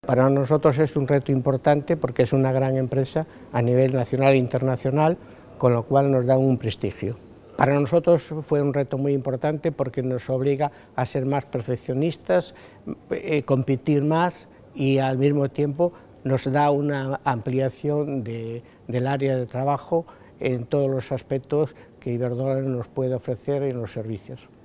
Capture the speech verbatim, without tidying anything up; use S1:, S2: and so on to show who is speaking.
S1: Para nosotros es un reto importante porque es una gran empresa a nivel nacional e internacional, con lo cual nos da un prestigio. Para nosotros fue un reto muy importante porque nos obliga a ser más perfeccionistas, eh, competir más y al mismo tiempo nos da una ampliación de, del área de trabajo en todos los aspectos que Iberdrola nos puede ofrecer en los servicios.